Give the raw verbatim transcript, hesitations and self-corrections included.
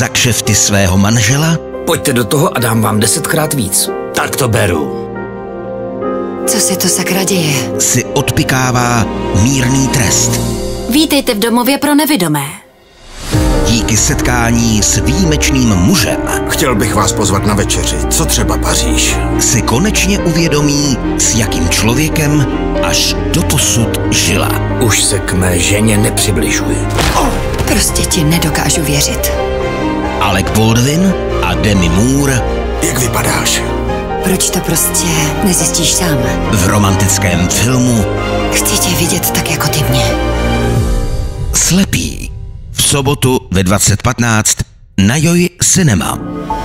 za kšefty svého manžela? Pojďte do toho a dám vám desetkrát víc. Tak to beru. Co se to sakra děje? Si odpikává mírný trest. Vítejte v domově pro nevidomé. Díky setkání s výjimečným mužem Chtěl bych vás pozvat na večeři. Co třeba Paříž? si konečně uvědomí, s jakým člověkem až doposud žila. Už se k mé ženě nepřibližuji. Prostě ti nedokážu věřit. Alec Baldwin a Demi Moore Jak vypadáš? Proč to prostě nezjistíš sám? v romantickém filmu Chci tě vidět tak jako ty mě. Slepý. V sobotu ve dvacet patnáct na Joj Cinema.